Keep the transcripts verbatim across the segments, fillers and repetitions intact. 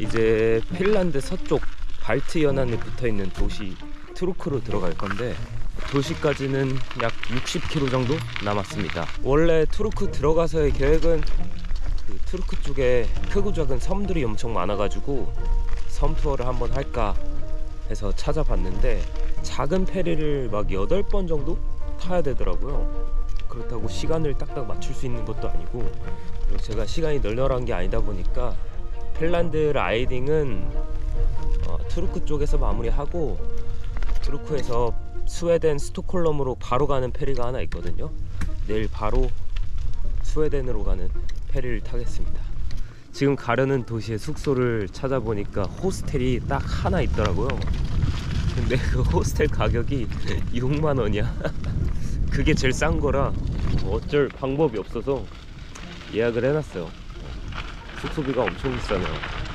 이제 핀란드 서쪽 발트 연안에 붙어있는 도시 투르크로 들어갈 건데 도시까지는 약 육십 킬로미터 정도 남았습니다. 원래 투르크 들어가서의 계획은 그 투르크 쪽에 크고 작은 섬들이 엄청 많아가지고 섬 투어를 한번 할까 해서 찾아봤는데 작은 페리를 막 여덟 번 정도 타야 되더라고요. 그렇다고 시간을 딱딱 맞출 수 있는 것도 아니고, 그리고 제가 시간이 널널한 게 아니다 보니까 핀란드 라이딩은 어, 투르크 쪽에서 마무리하고 투르크에서 스웨덴 스톡홀름으로 바로 가는 페리가 하나 있거든요. 내일 바로 스웨덴으로 가는 페리를 타겠습니다. 지금 가려는 도시의 숙소를 찾아보니까 호스텔이 딱 하나 있더라고요. 근데 그 호스텔 가격이 육만 원이야 그게 제일 싼 거라 어쩔 방법이 없어서 예약을 해놨어요. 숙소비가 엄청 비싸네요.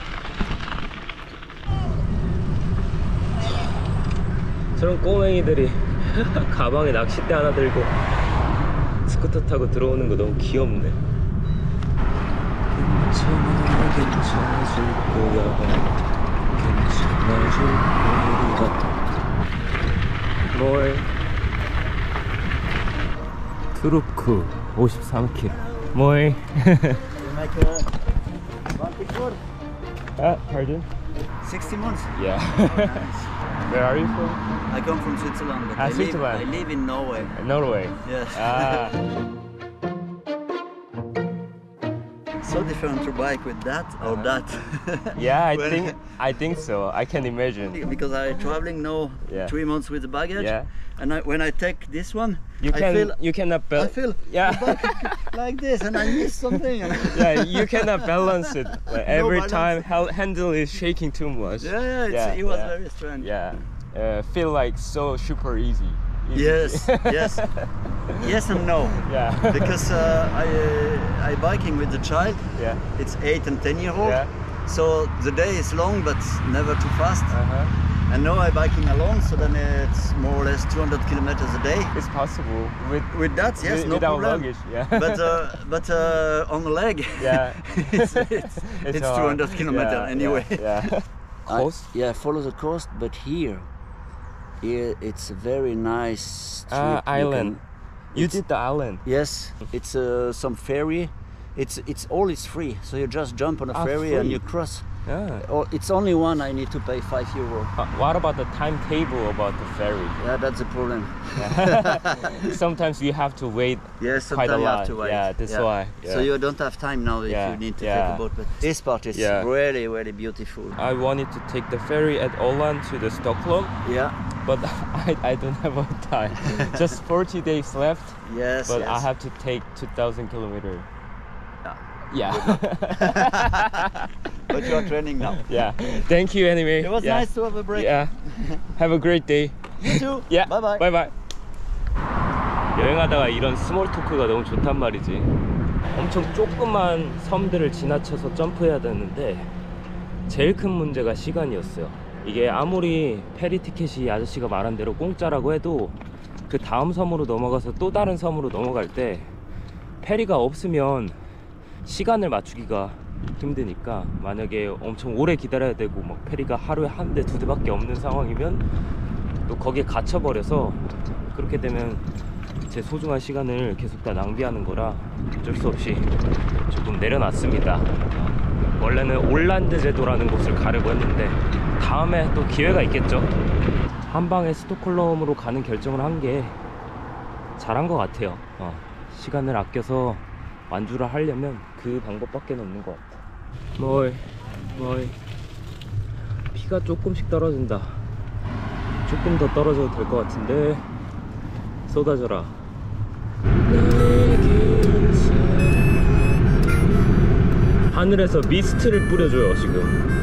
저런 꼬맹이들이 가방에 낚싯대 하나 들고 스쿠터 타고 들어오는 거 너무 귀엽네. 괜찮아 괜찮아질 거야 괜찮아질 거야. 뭘 투르크 오십삼 킬로미터. 뭘 아, pardon? sixty months? Yeah. Where are you from? I come from Switzerland, but Ah, I, Switzerland. Live, I live in Norway. Norway. Yes. Ah. So different to bike with that or that. Yeah, I Well, think I think so. I can imagine. because I'm traveling now Yeah. three months with the baggage, Yeah. and I, when I take this one, You I can feel you cannot I balance. feel Yeah. the bike like this, and I miss something. Yeah, you cannot balance it. Like, every balance. time hel- handle is shaking too much. Yeah, yeah, it's, Yeah, it was yeah. very strange. Yeah, uh, feel like so super easy. Easy. Yes, yes, yes and no. Yeah. Because uh, I uh, I biking with the child. Yeah. It's eight and ten year old. Yeah. So the day is long, but never too fast. Uh-huh. And now I'm biking alone, so then it's more or less two hundred kilometers a day. It's possible with With that, yes, with- no without problem. luggage. Yeah. But uh, but uh, on the leg, Yeah. it's, it's, it's, hard. two hundred kilometers Yeah, anyway. Yeah. yeah. Coast? I, yeah, follow the coast, but here, here it's a very nice strip. Ah, You island. can- You it's- did the island. Yes, it's uh, some ferry. It's it's all is free, so you just jump on a Ah, ferry and free. you cross. Yeah. Oh, it's only one. I need to pay five euro. Uh, what about the timetable about the ferry? Yeah, that's the problem. Sometimes you have to wait Yes, quite sometimes a you lot. have to wait. Yeah, that's why. So Yeah. you don't have time now if Yeah, you need to yeah. take a boat. But this part is Yeah. really, really beautiful. I wanted to take the ferry at Åland to the Stockholm, Yeah. but I, I don't have a time. Just forty days left, Yes. but yes. I have to take two thousand kilometers. Yeah. Yeah. But you are training now. Yeah. Thank you anyway. It was yeah. nice to have a break. Yeah. Have a great day. You too. Yeah. Bye bye. Bye bye. 여행하다가 이런 스몰 토크가 너무 좋단 말이지. 엄청 조그만 섬들을 지나쳐서 점프해야 되는데 제일 큰 문제가 시간이었어요. 이게 아무리 페리 티켓이 아저씨가 말한 대로 공짜라고 해도 그 다음 섬으로 넘어가서 또 다른 섬으로 넘어갈 때 페리가 없으면 시간을 맞추기가 힘드니까, 만약에 엄청 오래 기다려야 되고 막 페리가 하루에 한 대 두 대밖에 없는 상황이면 또 거기에 갇혀버려서, 그렇게 되면 제 소중한 시간을 계속 다 낭비하는 거라 어쩔 수 없이 조금 내려놨습니다. 원래는 올란드 제도라는 곳을 가려고 했는데 다음에 또 기회가 있겠죠. 한방에 스톡홀름으로 가는 결정을 한 게 잘한 것 같아요. 어, 시간을 아껴서 완주를 하려면 그 방법밖에 없는 것 같아. 뭘, 뭘. 피가 조금씩 떨어진다. 조금 더 떨어져도 될 것 같은데. 쏟아져라. 하늘에서 미스트를 뿌려줘요. 지금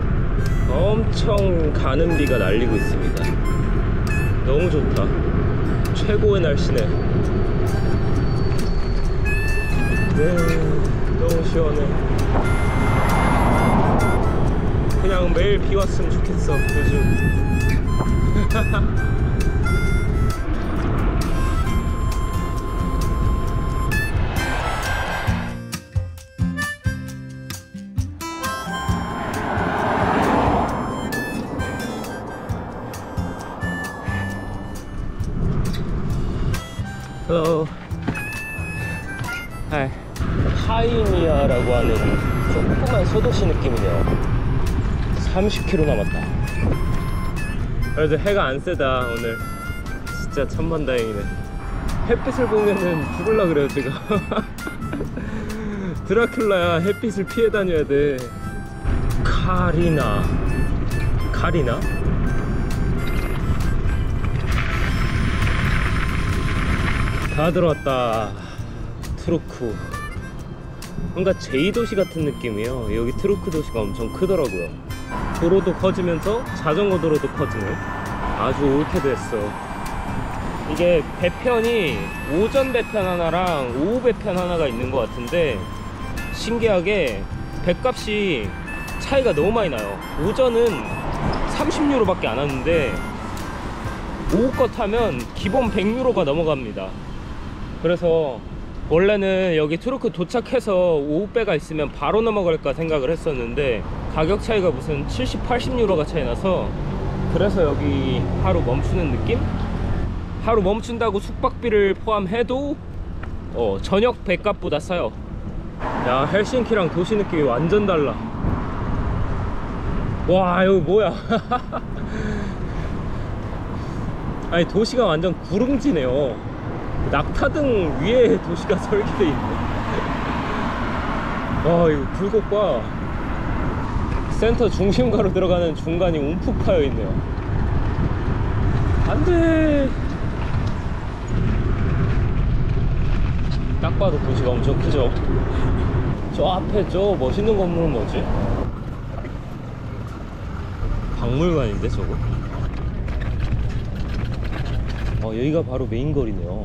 엄청 가는 비가 날리고 있습니다. 너무 좋다. 최고의 날씨네. 네, 너무 시원해. 그냥 매일 비 왔으면 좋겠어 요즘. Hello. Hi. 하이미아라고 하는 조그만 소도시 느낌이네요. 삼십 킬로미터 남았다. 그래도 해가 안 세다 오늘. 진짜 천만다행이네. 햇빛을 보면은 죽을라 그래요 제가. 드라큘라야. 햇빛을 피해 다녀야 돼. 카리나. 카리나? 다 들어왔다. 트루크. 뭔가 제이 도시 같은 느낌이에요. 여기 트루크 도시가 엄청 크더라고요. 도로도 커지면서 자전거 도로도 커지네. 아주 옳게 됐어. 이게 배편이 오전 배편 하나랑 오후 배편 하나가 있는 것 같은데, 신기하게 배값이 차이가 너무 많이 나요. 오전은 삼십 유로밖에 안 하는데 오후 거 타면 기본 백 유로가 넘어갑니다. 그래서 원래는 여기 트루크 도착해서 오후배가 있으면 바로 넘어갈까 생각을 했었는데, 가격 차이가 무슨 칠십, 팔십 유로가 차이 나서, 그래서 여기 하루 멈추는 느낌? 하루 멈춘다고 숙박비를 포함해도 어, 저녁 배값보다 싸요. 야, 헬싱키랑 도시 느낌이 완전 달라. 와, 여기 뭐야. 아니, 도시가 완전 구릉지네요. 낙타등 위에 도시가 설계되어 있네. 와, 이거 굴곡 봐. 센터 중심가로 들어가는 중간이 움푹 파여 있네요. 안돼. 딱 봐도 도시가 엄청 크죠. 저 앞에 저 멋있는 건물은 뭐지? 박물관인데 저거? 어, 여기가 바로 메인 거리네요.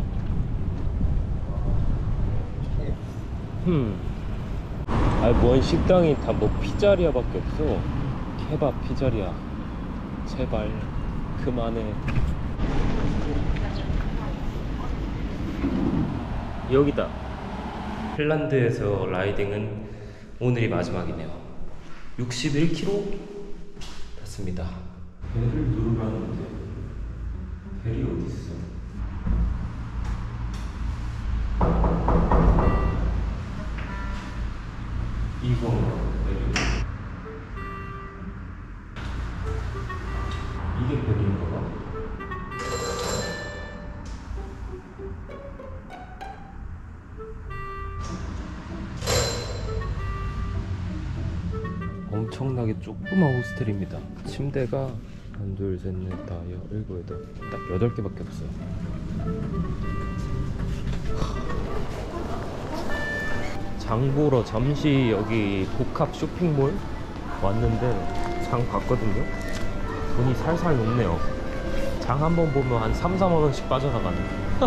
흠. 아니, 뭔 식당이 다 뭐 피자리아 밖에 없어. 케밥 피자리아. 제발 그만해. 여기다. 핀란드에서 라이딩은 오늘이 마지막이네요. 육십일 킬로미터 탔습니다. 배를 누르라는데 벨이 어딨어? 이거 벨이. 이게 벨인가 봐. 엄청나게 조그만 호스텔입니다. 침대가 하나, 둘, 셋, 넷, 다, 여, 일곱, 여덟, 딱 여덟 개밖에 없어요. 장 보러 잠시 여기 복합 쇼핑몰 왔는데 장 봤거든요. 돈이 살살 녹네요. 장 한 번 보면 한 삼, 사만 원씩 빠져나가네.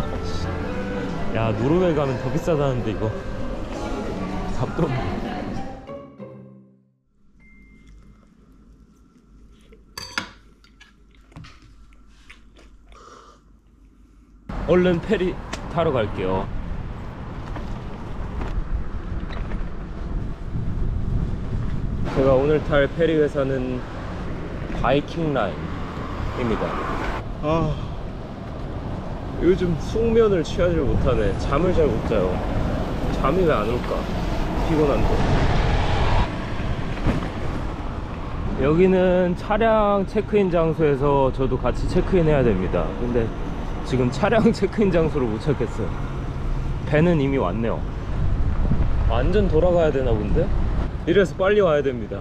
야, 노르웨이 가면 더 비싸다는데 이거 답도 없네. 얼른 페리 타러 갈게요. 제가 오늘 탈 페리 회사는 바이킹 라인입니다. 아, 요즘 숙면을 취하지 못하네. 잠을 잘 못 자요. 잠이 왜 안 올까? 피곤한데. 여기는 차량 체크인 장소에서 저도 같이 체크인 해야 됩니다. 근데 지금 차량 체크인 장소를 못 찾겠어요. 배는 이미 왔네요. 완전 돌아가야 되나 본데? 이래서 빨리 와야 됩니다.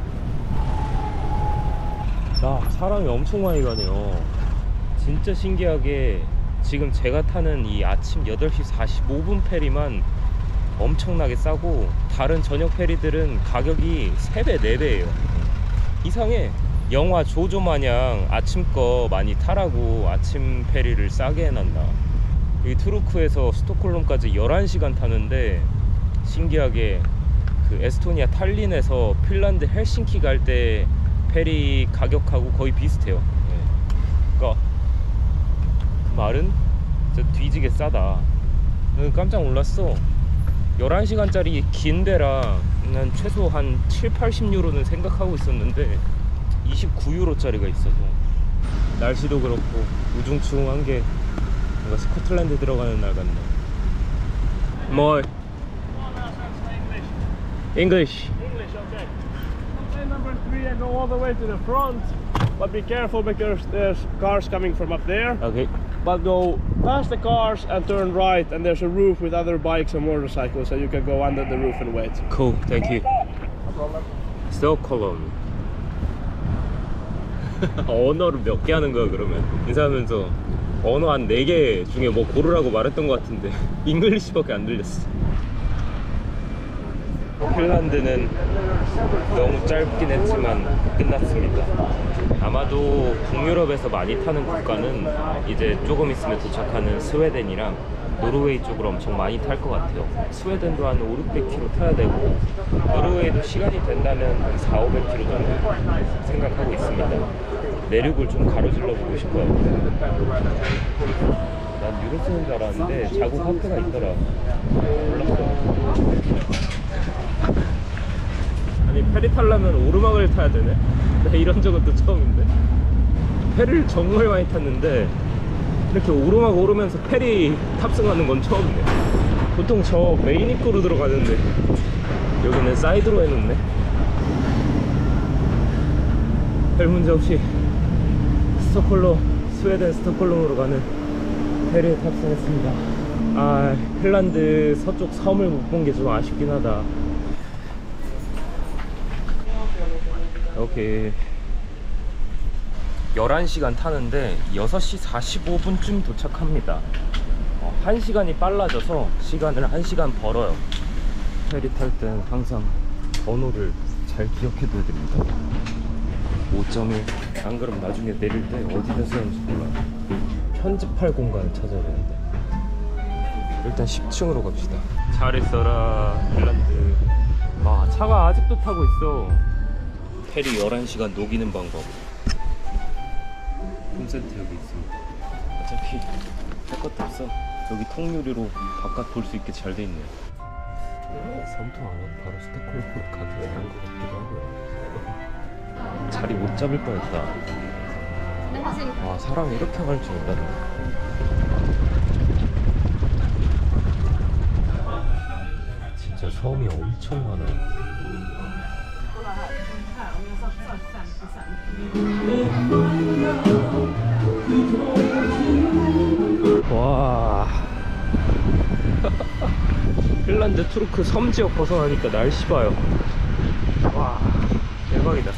아, 사람이 엄청 많이 가네요. 진짜 신기하게 지금 제가 타는 이 아침 여덟 시 사십오 분 페리만 엄청나게 싸고, 다른 저녁 페리들은 가격이 세 배, 네 배예요. 이상해. 영화 조조 마냥 아침 거 많이 타라고 아침 페리를 싸게 해놨나. 이 투르크에서 스톡홀름까지 열한 시간 타는데, 신기하게 그 에스토니아 탈린에서 핀란드 헬싱키 갈 때 페리 가격하고 거의 비슷해요. 예. 그러니까 그 말은 진짜 뒤지게 싸다. 깜짝 놀랐어. 열한 시간짜리 긴 배랑 난 최소 한 칠, 팔십 유로는 생각하고 있었는데 이십구 유로짜리가 있어서, 날씨도 그렇고 우중충한 게 뭔가 스코틀랜드 들어가는 날 같네. 뭐 English. English, okay. Plane number three and go all the way to the front. But be careful because there's cars coming from up there. Okay. But go past the cars and turn right, and there's a roof with other bikes and motorcycles, so you can go under the roof and wait. Cool. Thank you. No problem. 스톡홀름. 언어를 몇 개 하는 거야 그러면? 인사하면서 언어 한 네 개 중에 뭐 고르라고 말했던 것 같은데 잉글리시밖에 안 들렸어. 핀란드는 너무 짧긴 했지만 끝났습니다. 아마도 북유럽에서 많이 타는 국가는 이제 조금 있으면 도착하는 스웨덴이랑 노르웨이 쪽으로 엄청 많이 탈 것 같아요. 스웨덴도 한 오륙백 킬로미터 타야 되고 노르웨이도 시간이 된다면 한 사오백 킬로미터 정도 생각하고 있습니다. 내륙을 좀 가로질러 보고 싶어요. 난 유로 쓰는 줄 알았는데 자국 화폐가 있더라. 몰랐어. 아니 페리 타려면 오르막을 타야 되네? 나 이런 적은 또 처음인데. 페리를 정말 많이 탔는데 이렇게 오르막 오르면서 페리 탑승하는 건 처음이네. 보통 저 메인 입구로 들어가는데 여기는 사이드로 해놓네. 별 문제 없이 스톡홀름, 스웨덴 스톡홀름으로 가는 페리에 탑승했습니다. 아, 핀란드 서쪽 섬을 못 본 게 좀 아쉽긴 하다. 오케이. 열한 시간 타는데 여섯 시 사십오 분쯤 도착합니다. 어, 한 시간이 빨라져서 시간을 한 시간 벌어요. 페리 탈 땐 항상 번호를 잘 기억해 둬야 됩니다. 오 점 일. 안 그럼 나중에 내릴 때 어디다 쓰는지 몰라. 편집할 공간을 찾아야 되는데. 일단 십 층으로 갑시다. 잘 있어라 핀란드. 아, 차가 아직도 타고 있어. 페리 열한 시간 녹이는 방법. 홈센터 여기 있습니다. 어차피 할 것도 없어. 여기 통유리로 바깥 볼 수 있게 잘 돼 있네요. 섬통 안 하고 바로 스톡홀름으로 가기 위한 것 같기도 하고요. 자리 못 잡을 뻔했다. 와, 사람이 이렇게 많을 줄 몰랐네. 진짜 섬이 엄청 많아요. 와. 핀란드 투르크 섬지역 벗어나니까 날씨 봐요. 와, 대박이다.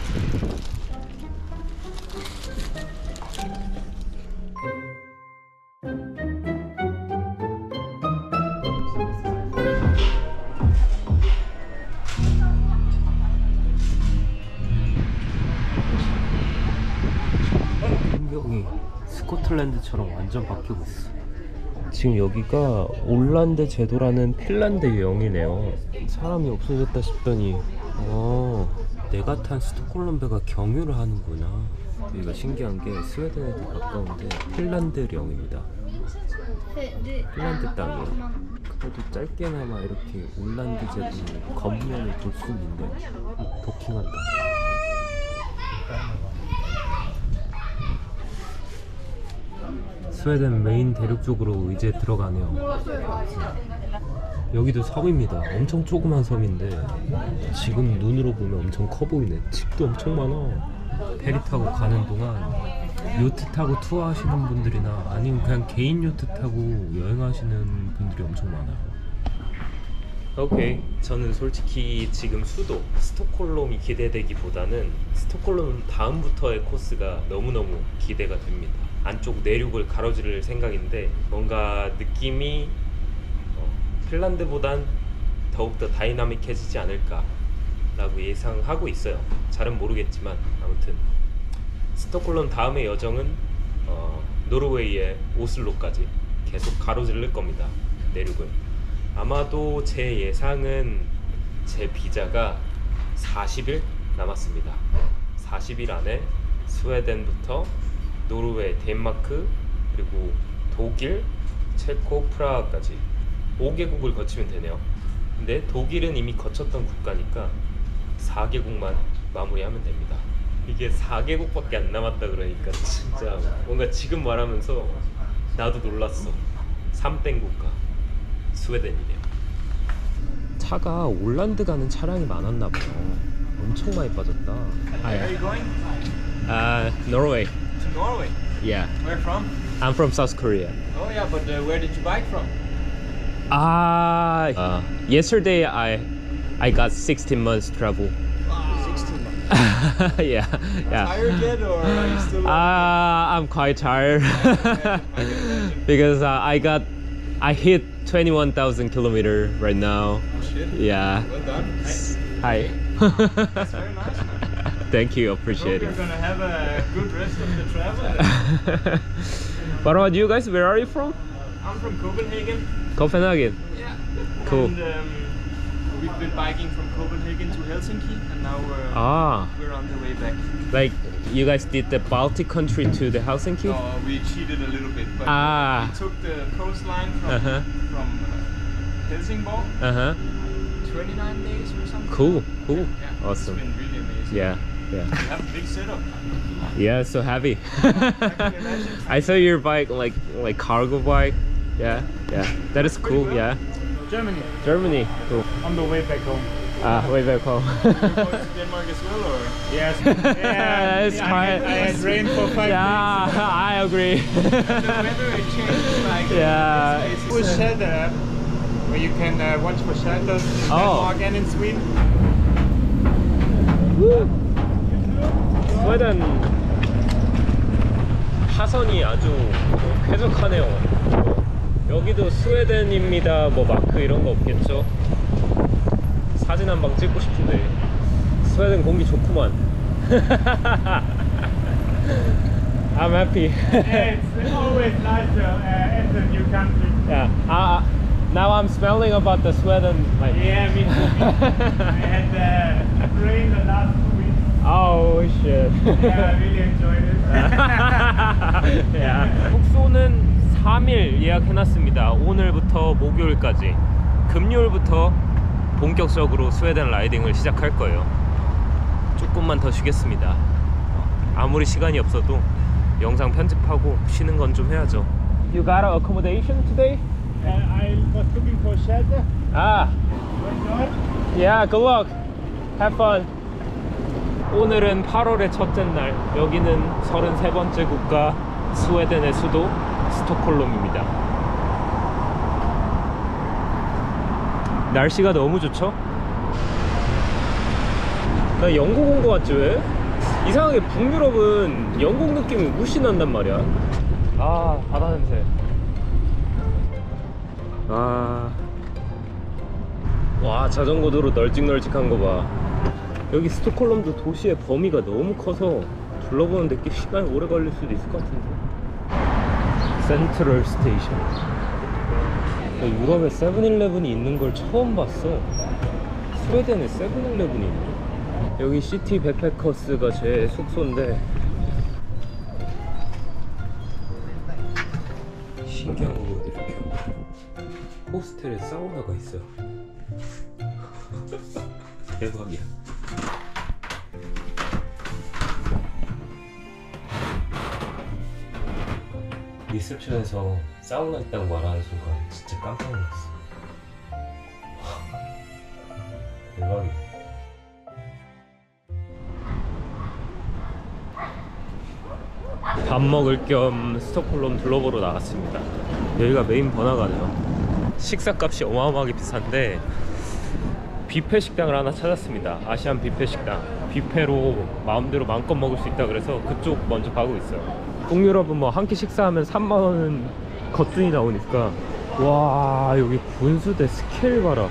풍경이 스코틀랜드처럼 완전 바뀌고 있어. 지금 여기가 올란드 제도라는 핀란드 영이네요. 사람이 없어졌다 싶더니 어, 내가 탄 스톡홀름 배가 경유를 하는구나. 여기가 신기한 게 스웨덴에도 가까운데 핀란드령입니다. 핀란드 땅이에요. 그래도 짧게나마 이렇게 올란드 제도 겉면을 볼 수 있는데 도킹한다. 스웨덴 메인 대륙 쪽으로 이제 들어가네요. 여기도 섬입니다. 엄청 조그만 섬인데 지금 눈으로 보면 엄청 커 보이네. 집도 엄청 많아. 페리 타고 가는 동안 요트 타고 투어 하시는 분들이나 아니면 그냥 개인 요트 타고 여행하시는 분들이 엄청 많아요. 오케이. 저는 솔직히 지금 수도 스톡홀름이 기대되기보다는 스톡홀름 다음부터의 코스가 너무너무 기대가 됩니다. 안쪽 내륙을 가로지를 생각인데 뭔가 느낌이 어, 핀란드보단 더욱더 다이나믹해지지 않을까 라고 예상하고 있어요. 잘은 모르겠지만 아무튼 스톡홀름 다음의 여정은 어, 노르웨이의 오슬로까지 계속 가로질를 겁니다. 내륙을. 아마도 제 예상은 제 비자가 사십 일 남았습니다. 사십 일 안에 스웨덴부터 노르웨이, 덴마크, 그리고 독일, 체코, 프라하까지 오 개국을 거치면 되네요. 근데 독일은 이미 거쳤던 국가니까 사 개국만 마무리하면 됩니다. 이게 사 개국밖에 안 남았다 그러니까 진짜 뭔가 지금 말하면서 나도 놀랐어. 삼 땡 국가 스웨덴이네요. 차가 올란드 가는 차량이 많았나 봐요. 엄청 많이 빠졌다. 아, Where are you going? uh, Norway. To Norway. Yeah, Where from? I'm from South Korea. Oh yeah, but uh, where did you buy it from? Ah, uh, yesterday I I got sixteen months travel. sixteen months. yeah, yeah. Tired yet, or are you still? Uh, I'm quite tired because uh, I got I hit twenty-one thousand kilometer right now. Oh shit. Yeah. Well done. Hi. That's very nice. Thank you, Hope appreciate you're it. gonna have a good rest of the travel. What about you guys? Where are you from? I'm from Copenhagen. Copenhagen. Yeah. Cool. And um, we've been biking from Copenhagen to Helsinki, and now we're Ah, we're on the way back. like you guys did the Baltic country to the Helsinki? No, we cheated a little bit, but Ah. we took the coastline from Uh-huh. from uh, Helsingborg. Uh huh. twenty-nine days or something. Cool, cool. Yeah, Awesome. It's been really amazing. Yeah, yeah. We have a big setup. Yeah, so heavy. can imagine. I saw your bike like like cargo bike. Yeah, yeah. That is cool. well. Yeah. Germany. Germany. Cool. On the way back home. Ah, way back home. You're going to Denmark as well, or? Yes. It's I, quite- had, I had rain for five Yeah, I agree. The weather it changes like. Yeah. It's, days. With shelter app, where you can uh, watch for shelters in Oh. Denmark and in Sweden. 스웨덴 하선이 아주 쾌적하네요. 여기도 스웨덴입니다. 뭐 마크 이런 거 없겠죠? 사진 한 방 찍고 싶은데 스웨덴 공기 좋구만. I'm happy. It's always nice to uh, enter new country. Yeah. Uh, now I'm smelling about the Sweden. Like, Yeah, me too. I had uh, rain the last two weeks. oh shit. Yeah, I really enjoyed it. 야. 숙소는 삼 일 예약해놨습니다. 오늘부터 목요일까지. 금요일부터 본격적으로 스웨덴 라이딩을 시작할 거예요. 조금만 더 쉬겠습니다. 아무리 시간이 없어도 영상 편집하고 쉬는 건 좀 해야죠. You got an accommodation today? Uh, I was looking for shelter. Ah, You enjoy? yeah, good luck. Have fun. 오늘은 팔월의 첫째 날. 여기는 서른세 번째 국가 스웨덴의 수도 스톡홀름입니다. 날씨가 너무 좋죠? 나 영국 온 거 같지 왜? 이상하게 북유럽은 영국 느낌이 무시 난단 말이야. 아, 바다 냄새. 아, 와, 자전거 도로 널찍널찍한 거 봐. 여기 스톡홀름도 도시의 범위가 너무 커서 둘러보는데 꽤 시간이 오래 걸릴 수도 있을 것 같은데. 센트럴 스테이션. 유럽에 세븐일레븐이 있는 걸 처음 봤어. 스웨덴에 세븐일레븐이 있네. 여기 시티 백패커스가 제 숙소인데 신기한 거 보여드릴게요. 호스텔에 사우나가 있어요. 대박이야. 리셉션에서 사우나 있다고 말하는 순간 진짜 깜짝 놀랐어. 대박이야. 밥 먹을 겸 스톡홀름 둘러보러 나갔습니다. 여기가 메인 번화가네요. 식사값이 어마어마하게 비싼데 뷔페 식당을 하나 찾았습니다. 아시안 뷔페 식당. 뷔페로 마음대로 마음껏 먹을 수 있다 그래서 그쪽 먼저 가고 있어요. 북유럽은 뭐 한 끼 식사하면 삼만 원은 거뜬히 나오니까. 와, 여기 분수대 스케일 봐라.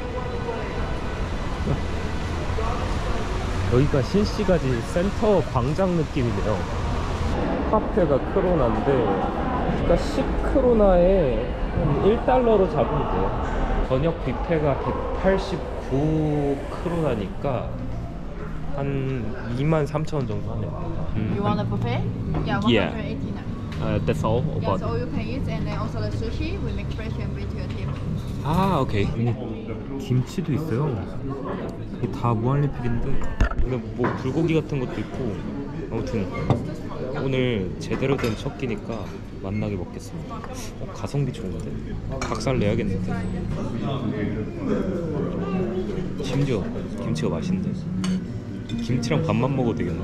여기가 신시가지 센터 광장 느낌이네요. 카페가 크로나인데 그러니까 십 크로나에 한 일 달러로 잡으면 돼요. 저녁 뷔페가 백팔십구 크로나니까 한 이만 삼천 원 정도 하네요. 음. You want a buffet? Yeah, Yeah. one hundred eighty-nine. Uh, that's all Yes, about all it. you can eat, and then also the sushi we make fresh and bring to your table. 아, 오케이. 김치도 있어요. 이게 다 무한리필인데 근데 뭐 불고기 같은 것도 있고 아무튼 오늘 제대로 된 첫 끼니까 맛나게 먹겠습니다. 어, 가성비 좋은데? 박살 내야겠는데? 심지어 김치가 맛있는데? 김치랑 밥만 먹어도 되겠네.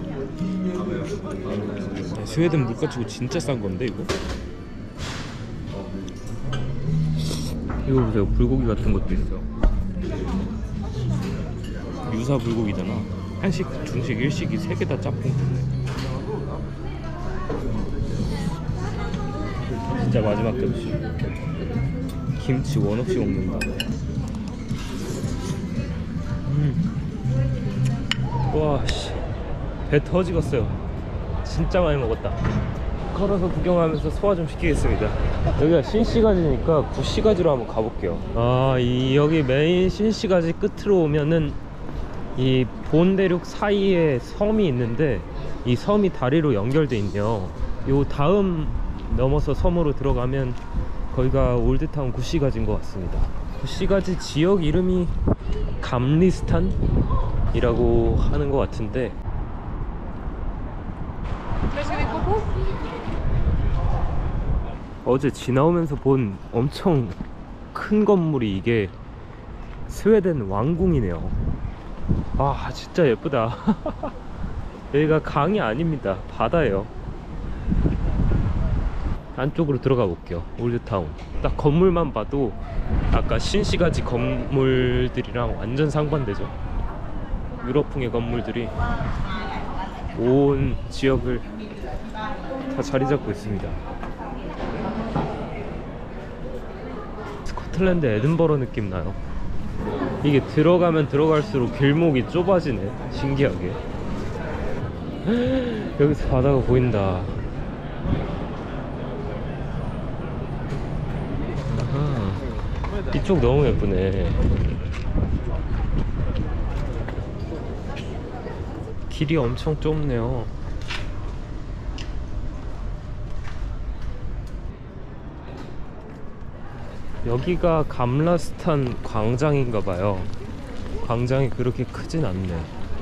스웨덴 물가치고 진짜 싼 건데 이거? 이거 보세요. 불고기 같은 것도 있어요. 유사 불고기잖아. 한식, 중식, 일식이 세 개 다 짬뽕. 진짜 마지막 접시. 김치 원 없이 먹는다. 음. 와, 씨. 배 터지겠어요. 진짜 많이 먹었다. 걸어서 구경하면서 소화 좀 시키겠습니다. 여기가 신시가지니까 구시가지로 한번 가볼게요. 아, 이 여기 메인 신시가지 끝으로 오면은 이 본대륙 사이에 섬이 있는데 이 섬이 다리로 연결돼 있네요. 요 다음 넘어서 섬으로 들어가면 거기가 올드타운 구시가지인 것 같습니다. 구시가지 지역 이름이 감리스탄이라고 하는 것 같은데 어제 지나오면서 본 엄청 큰 건물이 이게 스웨덴 왕궁이네요. 아, 진짜 예쁘다. 여기가 강이 아닙니다. 바다예요. 안쪽으로 들어가 볼게요. 올드타운. 딱 건물만 봐도 아까 신시가지 건물들이랑 완전 상반되죠. 유럽풍의 건물들이 온 지역을 다 자리 잡고 있습니다. 스코틀랜드 에든버러 느낌 나요. 이게 들어가면 들어갈수록 길목이 좁아지네. 신기하게. 여기서 바다가 보인다. 아하. 이쪽 너무 예쁘네. 길이 엄청 좁네요. 여기가 감라스탄 광장인가봐요. 광장이 그렇게 크진 않네.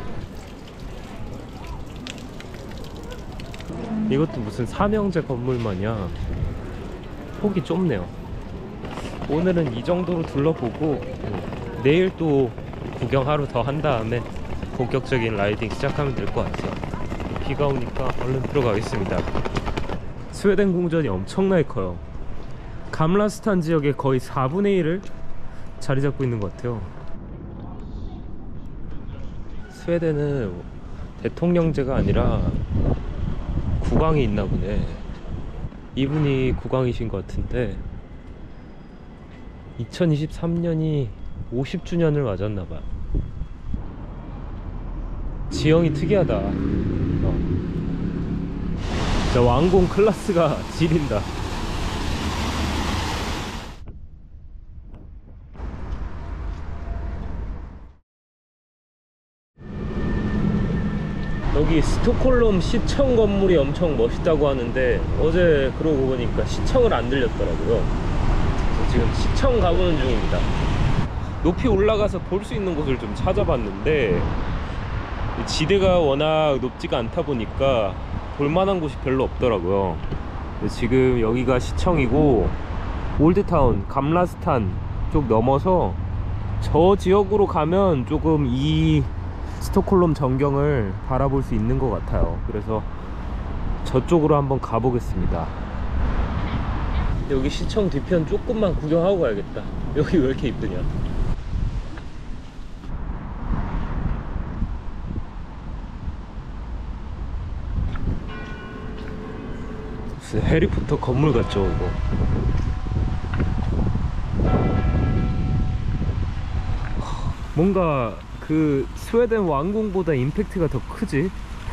이것도 무슨 삼형제 건물 마냥 폭이 좁네요. 오늘은 이 정도로 둘러보고 내일 또 구경 하루 더 한 다음에 본격적인 라이딩 시작하면 될 것 같아요. 비가 오니까 얼른 들어가겠습니다. 스웨덴 궁전이 엄청나게 커요. 감라스탄 지역의 거의 사분의 일을 자리 잡고 있는 것 같아요. 스웨덴은 대통령제가 아니라 국왕이 있나 보네. 이분이 국왕이신 것 같은데 이천이십삼 년이 오십 주년을 맞았나 봐요. 지형이 특이하다. 어. 진짜 왕궁 클래스가 지린다. 여기 스톡홀름 시청 건물이 엄청 멋있다고 하는데 어제 그러고 보니까 시청을 안 들렸더라고요. 지금 시청 가보는 중입니다. 높이 올라가서 볼 수 있는 곳을 좀 찾아봤는데 지대가 워낙 높지가 않다 보니까 볼만한 곳이 별로 없더라고요. 지금 여기가 시청이고 올드타운 감라스탄 쪽 넘어서 저 지역으로 가면 조금 이 스톡홀름 전경을 바라볼 수 있는 것 같아요. 그래서 저쪽으로 한번 가보겠습니다. 여기 시청 뒤편 조금만 구경하고 가야겠다. 여기 왜 이렇게 이쁘냐. 무슨 해리포터 건물 같죠 이거. 뭔가 그 스웨덴 왕궁보다 임팩트가 더 크지?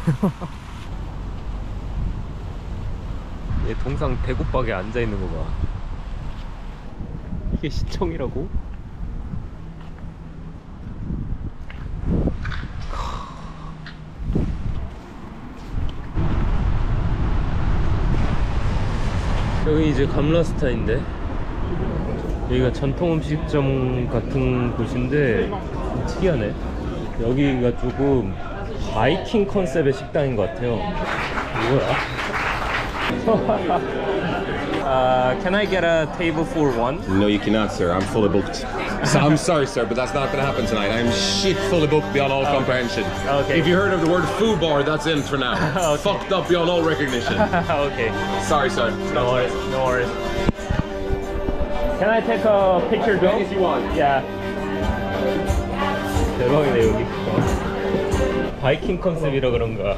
얘 동상 대구박에 앉아있는 거 봐. 이게 시청이라고? 여기 이제 감라스탄인데 여기가 전통 음식점 같은 곳인데 특이하네. 여기가 조금 바이킹 컨셉의 식당인 것 같아요. 뭐야? uh, can I get a table for one? No, you cannot, sir. I'm fully booked. So, I'm sorry, sir, but that's not going to happen tonight. I'm shit fully booked beyond all comprehension. Okay. If you heard of the word food bar, that's in for now. Okay. Fucked up beyond all recognition. Okay. Sorry, sir. No worries. No worries. Can I take a picture though? If you want. Yeah. 대박이네 여기. 바이킹 컨셉이라 그런가.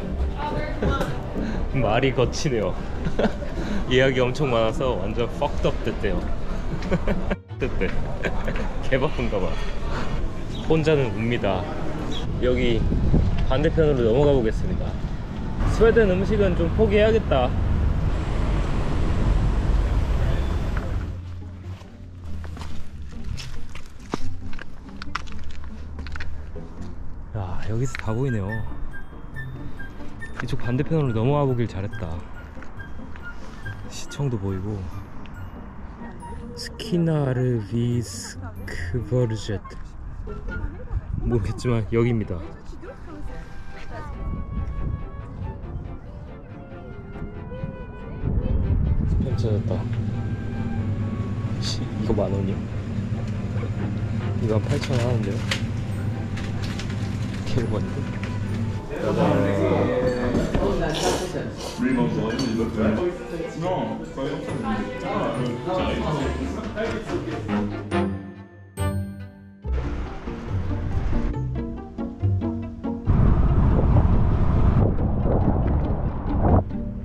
말이 거치네요. 예약이 엄청 많아서 완전 fucked up 됐대요. 됐대. 개바쁜가봐. 혼자는 웁니다. 여기 반대편으로 넘어가 보겠습니다. 스웨덴 음식은 좀 포기해야겠다. 야, 여기서 다 보이네요. 이쪽 반대편으로 넘어가 보길 잘했다. 시청도 보이고. 스키나르 비스크버르젯 모르겠지만 여기입니다. 스팸 찾았다. 씨, 이거 만 원이요? 이거 한 팔천 원 하는데요? 개원인데?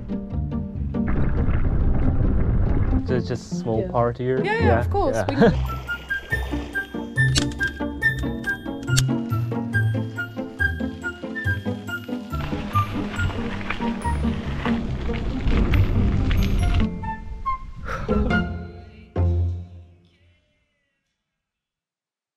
Just a small part here. Yeah, yeah, of course. We can-